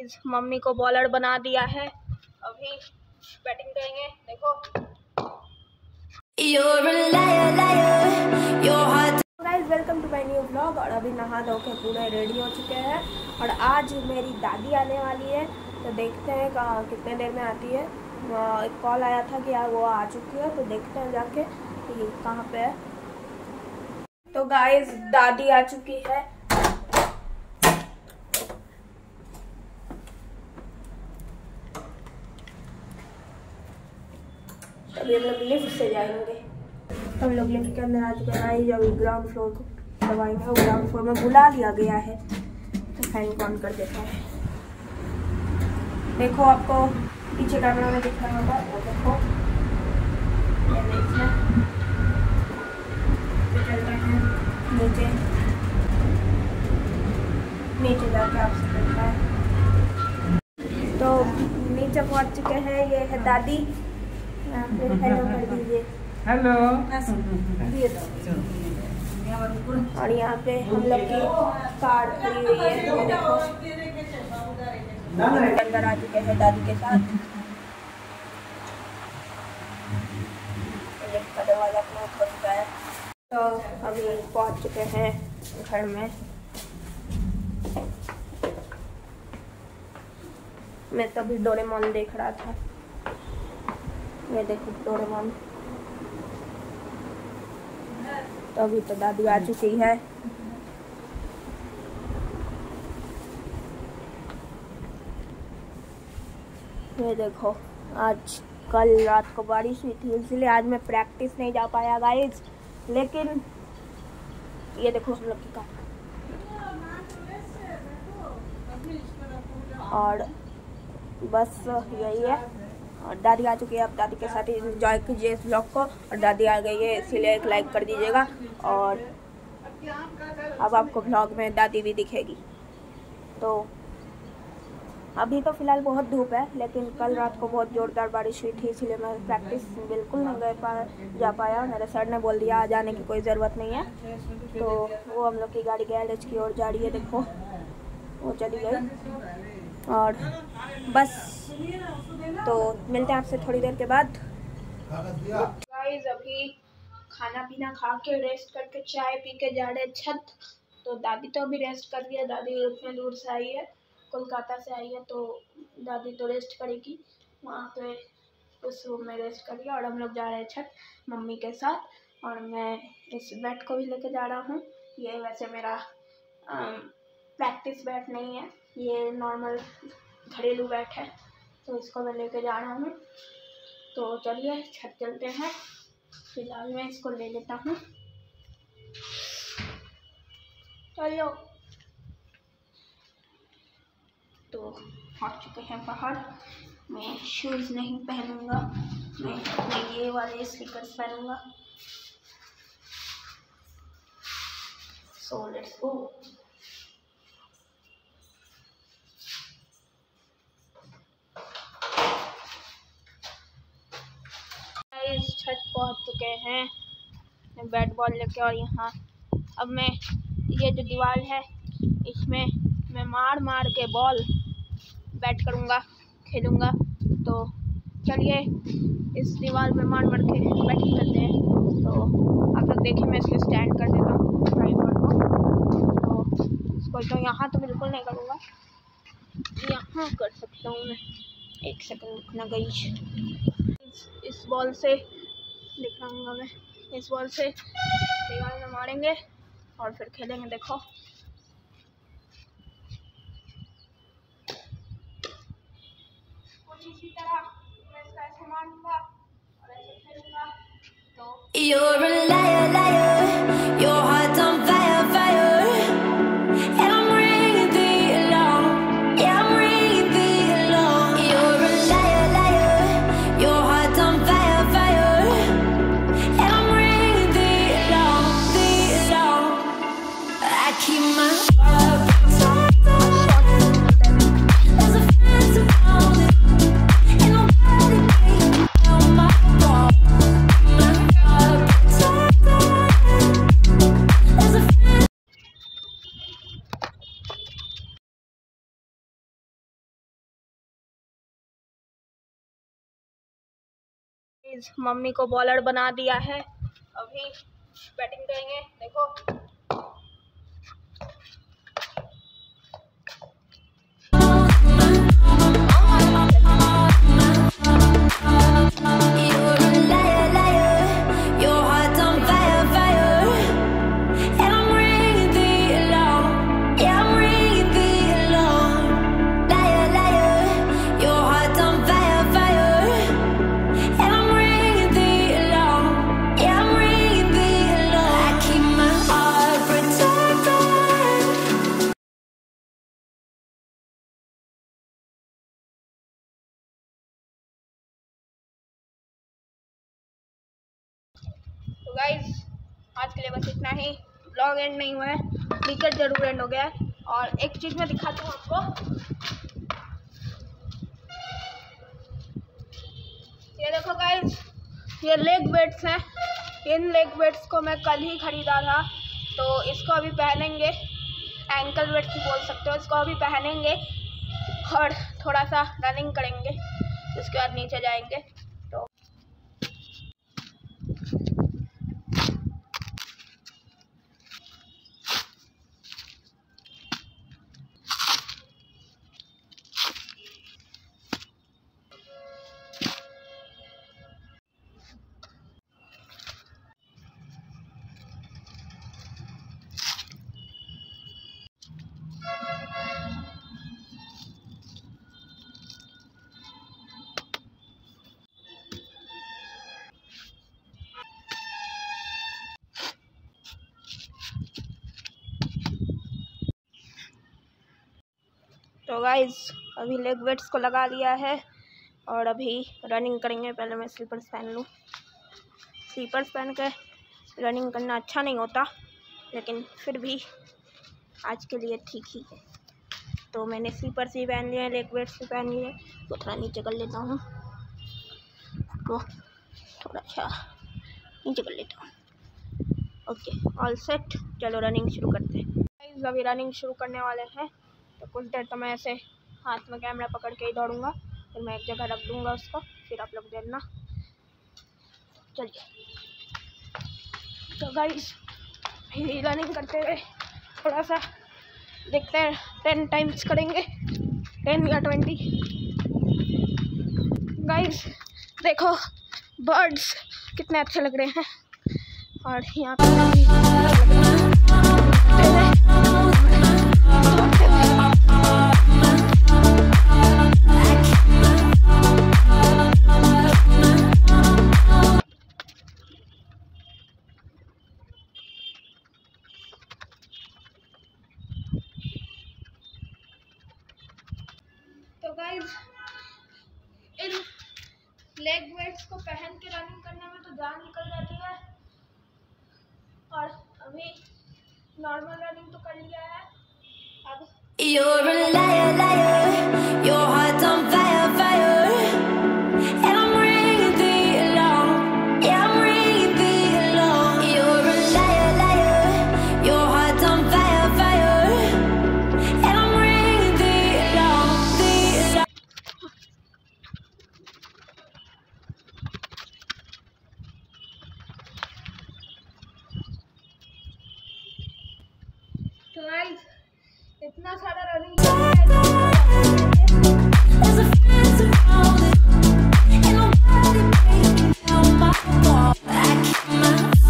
Guys mummy को bowler बना दिया है, अभी बैटिंग करेंगे। देखो guys, welcome to my new vlog. और अभी नहा धो के पूरे रेडी हो चुके हैं और आज मेरी दादी आने वाली है, तो देखते हैं कितने देर में आती है। एक कॉल आया था कि यार वो आ चुकी है, तो देखते हैं जाके कि कहाँ पे है। तो गाइस दादी आ चुकी है। अभी हम लोग लिफ्ट से जाएंगे। हम लोग लिफ्ट के अंदर आ चुके हैं। जब ग्राउंड फ्लोर को दबाएंगे, वो ग्राउंड फ्लोर में बुला लिया गया है, तो फैन ऑन कर देता है। देखो आपको पीछे कैमरा में दिख रहा होगा, वो देखो ये देखना। चलते हैं नीचे, नीचे जाके आपसे मिलता है। तो नीचे पहुंच चुके हैं, ये है दादी। हेलो कर दीजिए। हेलो। और यहाँ पे हम लोग की कार खड़ी हुई है, ये देखो। अंदर आ चुके हैं दादी के साथ। दरवाजा क्लोज हो चुका है, तो अभी पहुँच चुके हैं घर में। मैं तभी डोरेमोन देख रहा था, ये देखो डोरेमोन। तो अभी तो दादी आ चुकी है। ये देखो, आज कल रात को बारिश हुई थी, इसलिए आज मैं प्रैक्टिस नहीं जा पाया गाइस। लेकिन ये देखो हम लोग की कार। और बस यही है। और दादी आ चुकी है, अब दादी के साथ एंजॉय कीजिए इस व्लॉग को। और दादी आ गई है, इसीलिए एक लाइक कर दीजिएगा। और अब आपको व्लॉग में दादी भी दिखेगी। तो अभी तो फ़िलहाल बहुत धूप है, लेकिन कल रात को बहुत ज़ोरदार बारिश हुई थी, इसलिए मैं प्रैक्टिस बिल्कुल नहीं जा पाया। मेरे सर ने बोल दिया आ जाने की कोई ज़रूरत नहीं है। तो वो हम लोग की गाड़ी गैरेज की ओर जा रही है, देखो वो चली गई। और बस, तो मिलते हैं आपसे थोड़ी देर के बाद। गाइस अभी खाना पीना खा के रेस्ट करके चाय पी के जा रहे हैं छत। तो दादी तो अभी रेस्ट कर रही है। दादी उतने दूर से आई है, कोलकाता से आई है, तो दादी तो रेस्ट करेगी वहाँ पे, उस रूम में रेस्ट करेगी। और हम लोग जा रहे हैं छत मम्मी के साथ। और मैं इस बैट को भी लेके जा रहा हूँ। ये वैसे मेरा प्रैक्टिस बैट नहीं है, ये नॉर्मल घरेलू बैट है, तो इसको मैं लेके जा रहा हूँ। तो चलिए छत चलते हैं। फिलहाल मैं इसको ले लेता हूँ। चलो, तो पहुँच चुके हैं बाहर। मैं शूज़ नहीं पहनूंगा, मैं ये वाले स्लीपर्स पहनूंगा। So let's go. छत पहुंच चुके हैं बैट बॉल लेके। और यहाँ अब मैं ये जो दीवार है, इसमें मैं मार मार के बॉल बैट करूँगा, खेलूँगा। तो चलिए इस दीवार में मार मार के बैटिंग करते हैं। तो आप लोग देखिए, मैं इसको स्टैंड कर देता हूँ ट्राइपॉड को। तो इसको तो यहाँ तो बिल्कुल नहीं करूँगा, यहाँ कर सकता हूँ मैं। एक सेकंड रुकना गई। इस बॉल से दिखाऊंगा मैं, इस बॉल से दीवार में मारेंगे और फिर खेलेंगे। देखो कुछ इसी तरह मैं इसका ऐसे मारूंगा और ऐसे खेलूंगा। तो You're a liar, liar. Your heart's on fire, fire. And I'm ringing the alarm. Yeah, I'm ringing the alarm. You're a liar, liar. Your heart's on fire, fire. And I'm ringing the alarm, the alarm. I keep my guys mummy को bowler बना दिया है, अभी batting करेंगे। देखो तो guys आज के लिए बस इतना ही। ब्लॉग एंड नहीं हुआ है, क्रिकेट जरूर एंड हो गया है। और एक चीज़ मैं दिखाता हूँ आपको, ये देखो गाइस, ये लेग वेट्स हैं। इन लेग वेट्स को मैं कल ही ख़रीदा था, तो इसको अभी पहनेंगे। एंकल वेट्स भी बोल सकते हो। इसको अभी पहनेंगे और थोड़ा सा रनिंग करेंगे, उसके बाद नीचे जाएंगे। तो गाइस अभी लेग वेट्स को लगा लिया है और अभी रनिंग करेंगे। पहले मैं स्लीपर्स पहन लूँ। स्लीपर्स पहन के रनिंग करना अच्छा नहीं होता, लेकिन फिर भी आज के लिए ठीक ही है। तो मैंने स्लीपर्स भी पहन लिए हैं, लेग वेट्स भी पहन लिए। तो थोड़ा नीचे कर लेता हूँ, तो थोड़ा सा नीचे कर लेता हूँ। Okay, all set. चलो रनिंग शुरू करते हैं। गाइस अभी रनिंग शुरू करने वाले हैं। तो कुछ देर तो मैं ऐसे हाथ में कैमरा पकड़ के ही दौड़ूंगा, फिर मैं एक जगह रख दूंगा उसको, फिर आप लोग देखना। चलिए तो गाइस रनिंग करते हुए थोड़ा सा देखते हैं, 10 टाइम्स करेंगे, 10 या 20। गाइस देखो बर्ड्स कितने अच्छे लग रहे हैं, और यहाँ पे तो गाइस इन लेग वेट्स को पहन के रनिंग करने में तो जान निकल जाती है, और अभी नॉर्मल रनिंग तो कर लिया है। अब You're a liar, liar. Your heart's on fire, fire. And I'm ringing the alarm. Yeah, I'm ringing the alarm. You're a liar, liar. Your heart's on fire, fire. And I'm ringing the alarm, the alarm. तो guys इतना सारा running There's a fence around it. Ain't nobody breaking down my wall. I keep my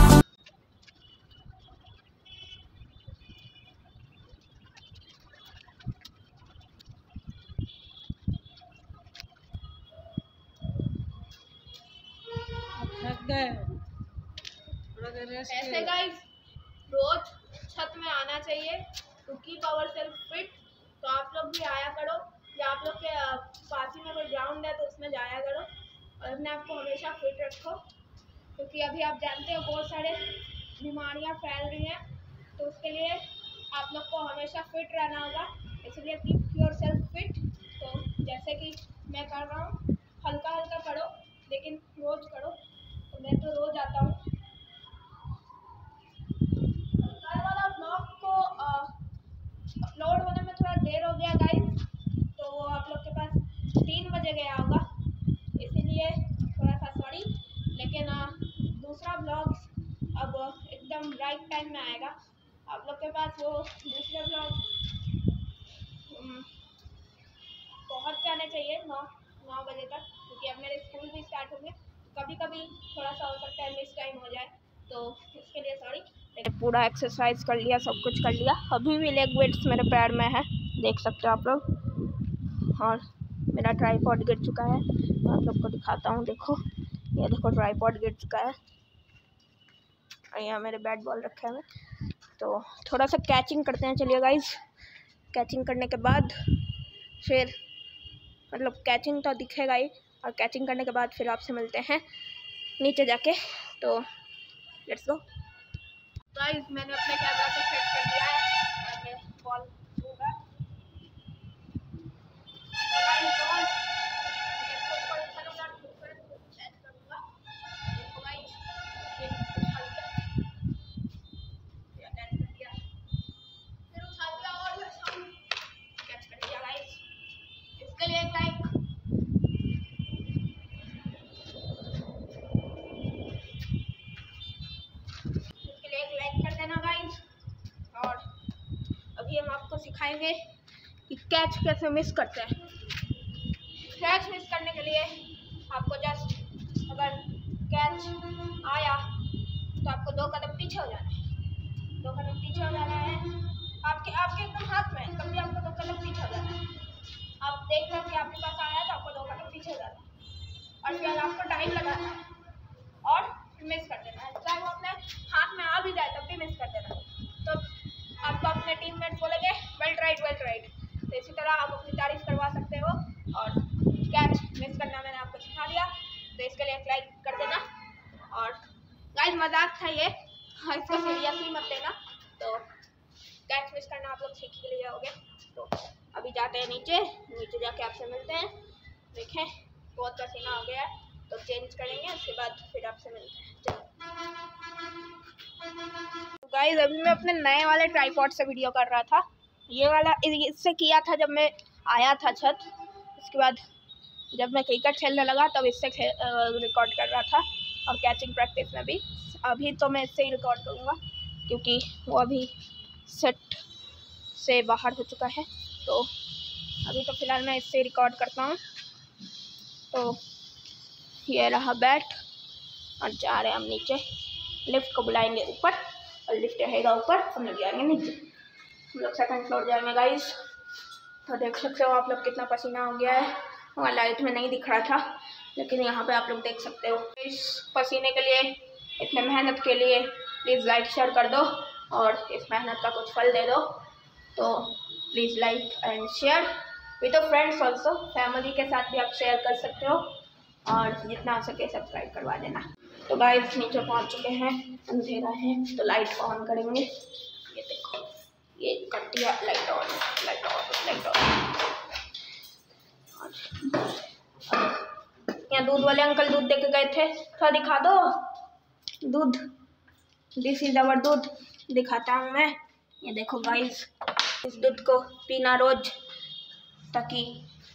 ऐसे guys रोज छत में आना चाहिए to keep our self fit. तो आप लोग भी आया करो, या आप लोग के पास ही में कोई ग्राउंड है तो उसमें जाया करो, और अपने आप को हमेशा फिट रखो, क्योंकि अभी आप जानते हो बहुत सारे बीमारियां फैल रही हैं। तो उसके लिए आप लोग को हमेशा फिट रहना होगा, इसलिए कीप योर सेल्फ फिट। तो जैसे कि मैं कर रहा हूँ, हल्का हल्का करो लेकिन रोज़ करो। तो मैं तो रोज़ आता हूँ। कल वाला ब्लॉग को अपलोड होने में थोड़ा देर हो गया गाइस, तो वो आप लोग के पास 3 बजे गया होगा, इसीलिए थोड़ा सा सॉरी। लेकिन दूसरा ब्लॉग अब एकदम राइट टाइम में आएगा। आप लोग के पास वो दूसरे ब्लॉग पहुँच जाने चाहिए 9 बजे तक, क्योंकि अब मेरे स्कूल भी स्टार्ट होंगे। कभी कभी थोड़ा सा हो सकता है मिस टाइम हो जाए, तो इसके लिए सॉरी। पूरा एक्सरसाइज कर लिया, सब कुछ कर लिया। अभी भी लेग वेट्स मेरे पैर में है, देख सकते हो आप लोग। और मेरा ट्राइपॉड गिर चुका है, मैं आप लोग को दिखाता हूँ। देखो, ये देखो ट्राइपॉड गिर चुका है और यहाँ मेरे बैट बॉल रखे हुए। तो थोड़ा सा कैचिंग करते हैं, चलिए गाइस। कैचिंग करने के बाद फिर मतलब कैचिंग तो दिखेगा ही, और कैचिंग करने के बाद फिर आपसे मिलते हैं नीचे जाके। तो लेट्स गो गाइस। मैंने अपने कैमरा को सेट कर दिया है और मैं बॉल छूंगा। इसके लिए एक लाइक, कर देना गाइस। और अभी हम आपको सिखाएंगे कि कैच कैसे मिस करते हैं। कैच मिस करने के लिए आपको जस्ट अगर कैच आया तो आपको 2 कदम पीछे हो जाना है। 2 कदम पीछे हो जाना है, आपके एकदम हाथ में, तब भी आपको 2 कदम पीछे हो जाना है। आप देख रहे हो कि आपके पास आया तो आपको 2 कदम पीछे हो जाना है, और फिर आपको टाइम लगाना है और मिस कर देना है। चाहे वो अपने हाथ में आ भी जाए तब भी मिस कर देना है। तो आपको अपने टीममेट्स बोलेंगे वेल ट्राइड, वेल ट्राइड। तो इसी तरह आप अपनी तारीफ करवा सकते हो। और कैच मिस करना मैंने आपको सिखा दिया, तो इसके लिए एक लाइक कर देना। और गाइस मजाक था ये, इसको सीरियसली मत लेना। तो कैच मिस करना आप लोग सीख के लिए जाओगे। तो अभी जाते हैं नीचे जाके आपसे मिलते हैं। देखें बहुत पसीना हो गया है, तो चेंज करेंगे, उसके बाद फिर आपसे मिलते हैं। चलो गाइस, अभी मैं अपने नए वाले ट्राइपॉड से वीडियो कर रहा था। ये वाला इससे किया था जब मैं आया था छत। उसके बाद जब मैं क्रिकेट खेलने लगा तब इससे रिकॉर्ड कर रहा था, और कैचिंग प्रैक्टिस में भी। अभी तो मैं इससे ही रिकॉर्ड करूँगा, क्योंकि वो अभी सेट से बाहर हो चुका है। तो अभी तो फ़िलहाल मैं इससे रिकॉर्ड करता हूँ। तो ये रहा बैट, और जा रहे हैं हम नीचे। लिफ्ट को बुलाएंगे ऊपर, और लिफ्ट रहेगा ऊपर, हम लोग जाएंगे नीचे। हम लोग 2nd फ्लोर जाएंगे गाइस। तो देख सकते हो आप लोग कितना पसीना हो गया है। वहाँ लाइट में नहीं दिख रहा था, लेकिन यहाँ पे आप लोग देख सकते हो। इस पसीने के लिए, इतने मेहनत के लिए प्लीज़ लाइक शेयर कर दो, और इस मेहनत का कुछ फल दे दो। तो please like and share with friends also. Family के साथ भी आप शेयर कर सकते हो, और जितना हो सके सब्सक्राइब करवा देना। तो गाइस नीचे पहुंच चुके हैं, अंधेरा है, तो लाइट ऑन करेंगे। ये देखो, ये कर दिया light on, light on, light on. यहाँ दूध वाले अंकल दूध दे के गए थे, थोड़ा दिखा दो दूध। दिस इज आवर दूध, दिखाता हूँ मैं। ये देखो गाइस, इस दूध को पीना रोज, ताकि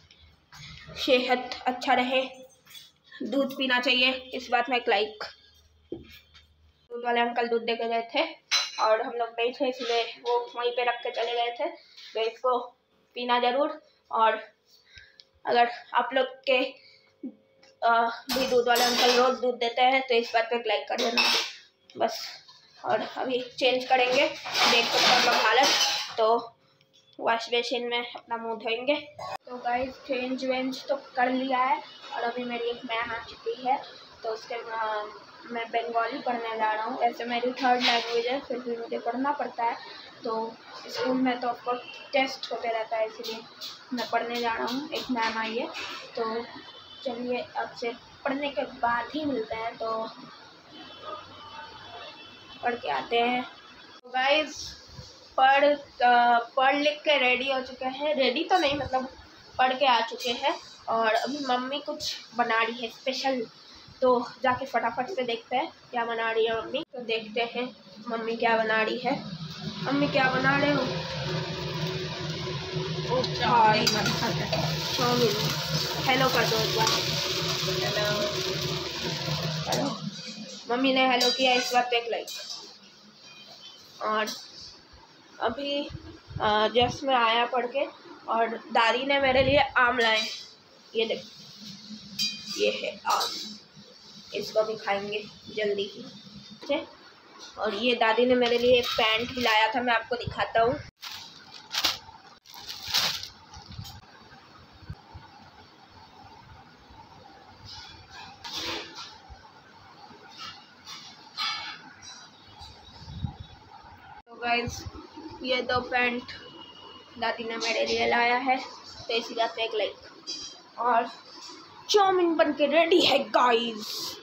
सेहत अच्छा रहे। दूध पीना चाहिए, इस बात में एक लाइक। दूध वाले अंकल दूध दे के गए थे, और हम लोग नहीं थे, इसलिए वो वहीं पे रख के चले गए थे। तो इसको पीना ज़रूर। और अगर आप लोग के भी दूध वाले अंकल रोज़ दूध देते हैं, तो इस बात पे एक लाइक कर देना बस। और अभी चेंज करेंगे, देख सकते हैं हम लोग हालत। तो वॉश बेसिन में अपना मुंह धोएंगे। तो गाइस चेंज वेंज तो कर लिया है, और अभी मेरी एक मैम आ चुकी है। तो उसके मैं बंगाली पढ़ने जा रहा हूँ। ऐसे मेरी 3rd लैंग्वेज है, फिर भी मुझे पढ़ना पड़ता है। तो स्कूल में तो आपको टेस्ट होते रहता है, इसलिए मैं पढ़ने जा रहा हूँ। एक मैम आई है, तो चलिए आपसे पढ़ने के बाद ही मिलते हैं। तो पढ़ के आते हैं। तो गाइस पढ़ लिख के रेडी हो चुके हैं। रेडी तो नहीं, मतलब पढ़ के आ चुके हैं। और अभी मम्मी कुछ बना रही है स्पेशल, तो जाके फटाफट से देखते हैं क्या बना रही है मम्मी। तो देखते हैं मम्मी क्या बना रही है। मम्मी क्या बना रहे हो? चाउमीन। हेलो कर दो एक बार। हेलो। हेलो, मम्मी ने हेलो किया, इस बात पे एक लाइक। और अभी जस्ट मैं आया पढ़ के और दादी ने मेरे लिए आम लाए। ये देखो, ये है आम, इसको भी खाएंगे जल्दी ही। ठीक है, और ये दादी ने मेरे लिए एक पैंट भी लाया था, मैं आपको दिखाता हूँ। तो गाइस, ये दो पैंट दादी ने मेरे लिए लाया है, तो इसी बात पे एक लाइक। और चाउमीन बन के रेडी है गाइस,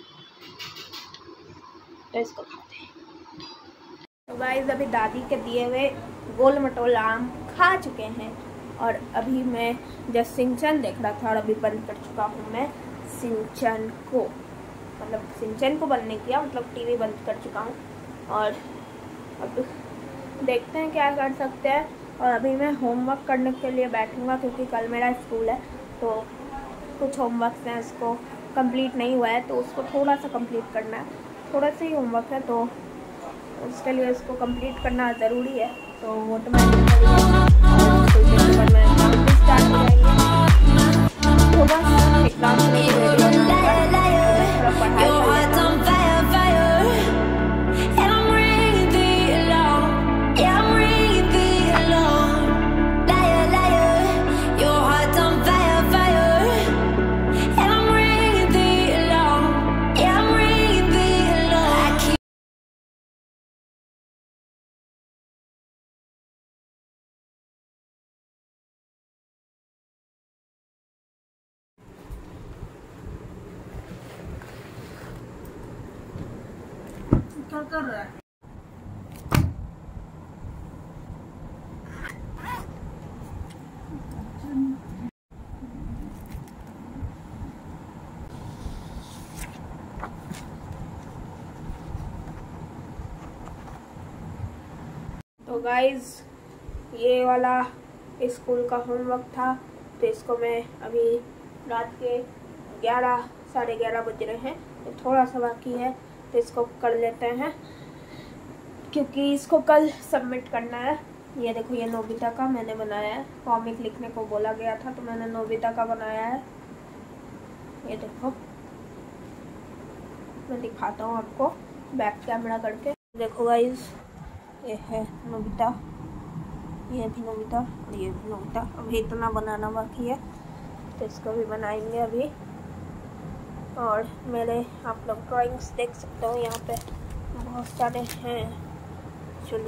तो इसको खाते हैं। तो गाइस, अभी दादी के दिए हुए गोल मटोल आम खा चुके हैं और अभी मैं जस्ट सिंचन देख रहा था और अभी बंद कर चुका हूँ मैं सिंचन को, मतलब सिंचन को बंद नहीं किया, मतलब टीवी बंद कर चुका हूँ। और अब देखते हैं क्या कर सकते हैं। और अभी मैं होमवर्क करने के लिए बैठूंगा क्योंकि कल मेरा स्कूल है, तो कुछ होमवर्क हैं, उसको कंप्लीट नहीं हुआ है तो उसको थोड़ा सा कंप्लीट करना है। थोड़ा सा ही होमवर्क है तो उसके लिए उसको कंप्लीट करना ज़रूरी है, तो वो तो मैं स्टार्ट हो जाएंगे। तो बस एग्जाम क्या कर रहा है? तो गाइज, ये वाला स्कूल का होमवर्क था, तो इसको मैं अभी रात के 11 साढ़े 11 बज रहे हैं, तो थोड़ा सा बाकी है, तो इसको कर लेते हैं क्योंकि इसको कल सबमिट करना है। ये देखो, ये नोबिता का मैंने बनाया है, कॉमिक लिखने को बोला गया था तो मैंने नोबिता का बनाया है। ये देखो, मैं दिखाता हूँ आपको बैक कैमरा करके। देखो गाइस, ये है नोबिता, ये भी नोबिता और ये भी नोबिता। अभी इतना बनाना बाकी है, तो इसको भी बनाएंगे अभी। और मेरे आप लोग ड्राइंग्स देख सकते हो, यहाँ पे बहुत सारे हैं एक्चुअली।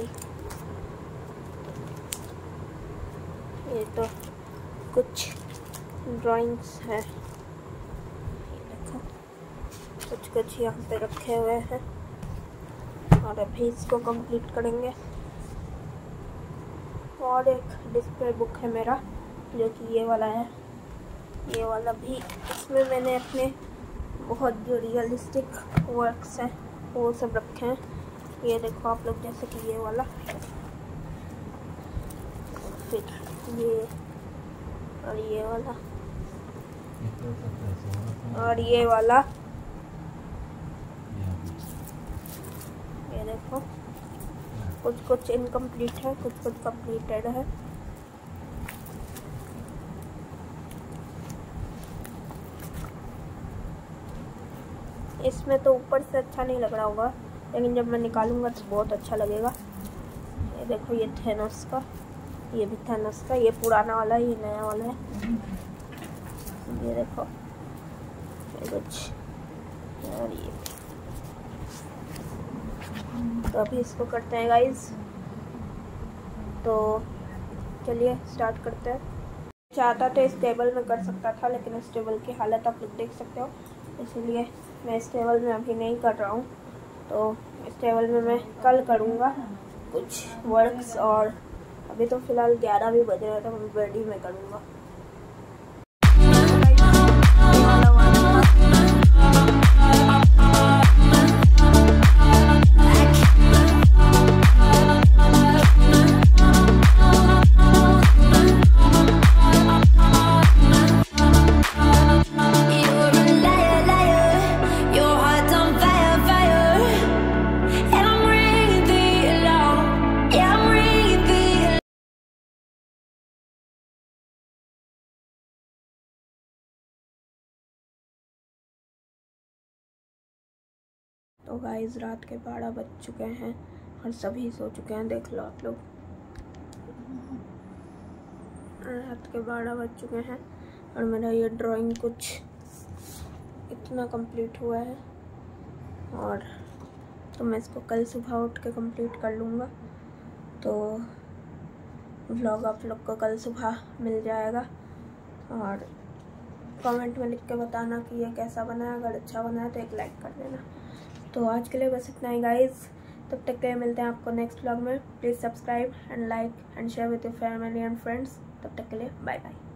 ये तो कुछ ड्राइंग्स हैं, ये देखो कुछ कुछ यहाँ पे रखे हुए हैं और अभी इसको कंप्लीट करेंगे। और एक डिस्प्ले बुक है मेरा जो कि ये वाला है, ये वाला भी, इसमें मैंने अपने बहुत जो रियलिस्टिक वर्क्स हैं वो सब रखे हैं। ये देखो आप लोग, जैसे कि ये वाला, फिर ये और ये वाला और ये वाला, ये देखो कुछ कुछ इनकम्प्लीट है, कुछ कुछ कंप्लीटेड है। इसमें तो ऊपर से अच्छा नहीं लग रहा होगा, लेकिन जब मैं निकालूंगा तो बहुत अच्छा लगेगा। ये देखो, ये थैनोस का, ये भी थैनोस का, ये पुराना वाला है, ये नया वाला है। ये देखो, ये कुछ, और ये तो अभी इसको करते हैं गाइस। तो चलिए स्टार्ट करते हैं। चाहता तो इस टेबल में कर सकता था, लेकिन इस टेबल की हालत आप लोग देख सकते हो, इसीलिए मैं इस टेबल में अभी नहीं कर रहा हूँ। तो इस टेबल में मैं कल करूँगा कुछ वर्क्स, और अभी तो फ़िलहाल 11 भी बज रहे हैं, तो मैं बेड ही में करूँगा। You're a liar, liar. Your heart's on तो गाइस रात के 12 बज चुके हैं और सभी सो चुके हैं, देख लो आप लोग। रात के 12 बज चुके हैं और मेरा ये ड्राइंग कुछ इतना कंप्लीट हुआ है और तो मैं इसको कल सुबह उठ के कंप्लीट कर लूँगा। तो व्लॉग आप लोग को कल सुबह मिल जाएगा और कमेंट में लिख के बताना कि ये कैसा बना है। अगर अच्छा बना है तो एक लाइक कर देना। तो आज के लिए बस इतना ही गाइस, तब तक के लिए मिलते हैं आपको नेक्स्ट व्लॉग में। Please subscribe and like and share with your family and friends. तब तक के लिए बाय बाय।